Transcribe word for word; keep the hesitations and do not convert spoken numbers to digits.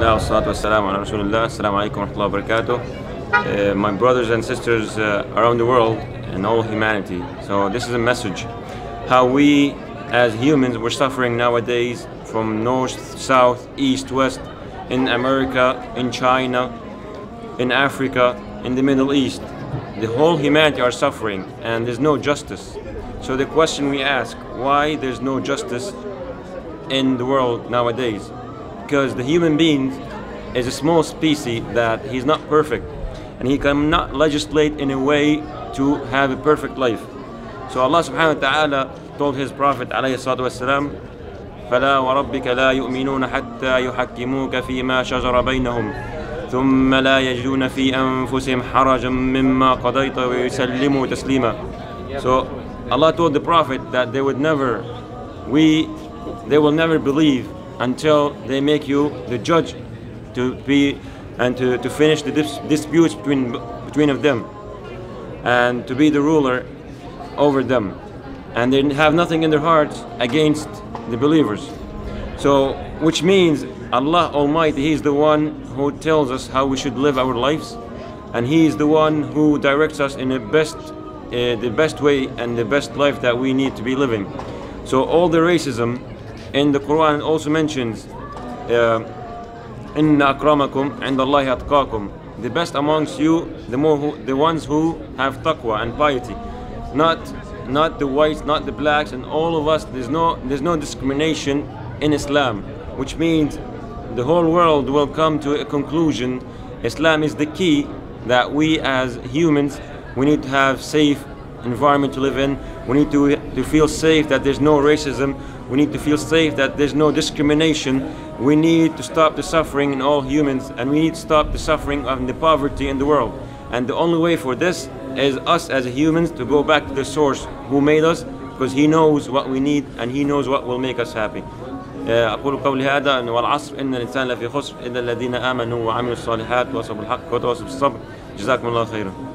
Alhamdulillah, wassalatu wassalamu ala Rasulullah. Assalamu alaikum wa rahmatullahi wa barakatuh. Uh, my brothers and sisters uh, around the world and all humanity. So this is a message. How we as humans we're suffering nowadays from north, south, east, west, in America, in China, in Africa, in the Middle East. The whole humanity are suffering and there's no justice. So the question we ask, why there's no justice in the world nowadays? Because the human being is a small species that he's not perfect and he cannot legislate in a way to have a perfect life. So Allah subhanahu wa ta'ala told his Prophet alayhi salatu wassalam, فَلَا وَرَبِّكَ لَا يُؤْمِنُونَ حَتَّى يُحَكِّمُوكَ فِي مَا شَجَرَ بَيْنَهُمْ ثُمَّ لَا يَجِدُونَ فِي أَنفُسِهِمْ حَرَجًا مِمَّا قَضَيْتَ وَيُسَلِّمُوا تَسْلِيمًا. So Allah told the Prophet that they would never, we, they will never believe until they make you the judge to be and to, to finish the dis disputes between between of them and to be the ruler over them, and they have nothing in their hearts against the believers. So which means Allah Almighty, He is the one who tells us how we should live our lives, and He is the one who directs us in the best uh, the best way and the best life that we need to be living. So all the racism in the Quran also mentions Inna akramakum indallahi atqakum. The best amongst you, the more who, the ones who have taqwa and piety. Not not the whites, not the blacks, and all of us. There's no there's no discrimination in Islam, which means the whole world will come to a conclusion. Islam is the key that we as humans, we need to have safe environment to live in. We need to to feel safe that there's no racism. We need to feel safe that there's no discrimination. We need to stop the suffering in all humans, and we need to stop the suffering of the poverty in the world. And the only way for this is us as humans to go back to the source who made us, because He knows what we need and He knows what will make us happy. أقول قولي هذا والعصر إن الإنسان لفي خسر إلا الذين آمنوا وعملوا الصالحات وتواصوا بالحق وتواصوا بالصبر. جزاكم الله خيرا.